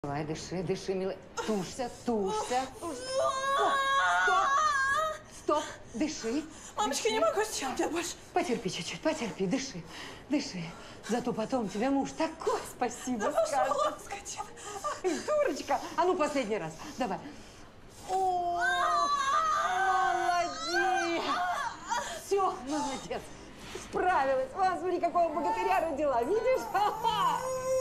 Давай, дыши, дыши, милый. Тушься, тушься, тушься. Стоп, дыши. Мамочка, дыши. не могу сделать больше. Потерпи чуть-чуть, потерпи, дыши, дыши. Зато потом тебе муж такой спасибо Да скажет. пошла, скотина. Ай, дурочка. А ну, последний раз. Давай. О, молодец. Все, молодец. Справилась. Смотри, какого богатыря родила. Видишь?